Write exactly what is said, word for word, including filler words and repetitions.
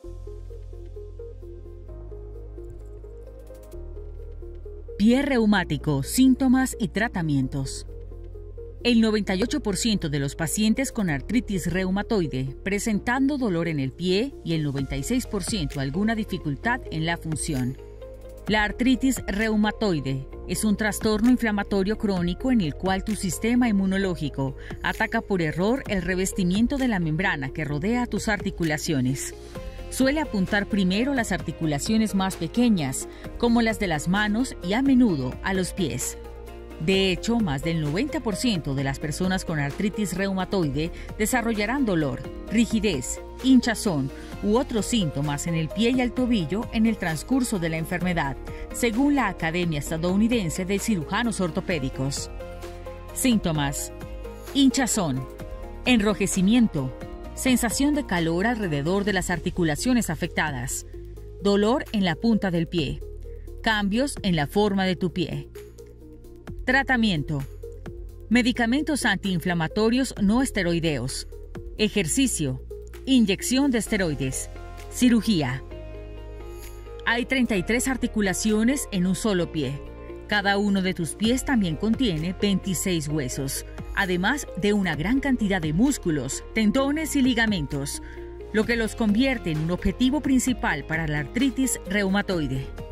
Pie reumático, síntomas y tratamientos. El noventa y ocho por ciento de los pacientes con artritis reumatoide presentando dolor en el pie y el noventa y seis por ciento alguna dificultad en la función. La artritis reumatoide es un trastorno inflamatorio crónico en el cual tu sistema inmunológico ataca por error el revestimiento de la membrana que rodea tus articulaciones. Suele apuntar primero las articulaciones más pequeñas, como las de las manos y a menudo a los pies. De hecho, más del noventa por ciento de las personas con artritis reumatoide desarrollarán dolor, rigidez, hinchazón u otros síntomas en el pie y el tobillo en el transcurso de la enfermedad, según la Academia Estadounidense de Cirujanos Ortopédicos. Síntomas: hinchazón, enrojecimiento, sensación de calor alrededor de las articulaciones afectadas, dolor en la punta del pie, cambios en la forma de tu pie. Tratamiento: medicamentos antiinflamatorios no esteroideos, ejercicio, inyección de esteroides, cirugía. Hay treinta y tres articulaciones en un solo pie. Cada uno de tus pies también contiene veintiséis huesos, además de una gran cantidad de músculos, tendones y ligamentos, lo que los convierte en un objetivo principal para la artritis reumatoide.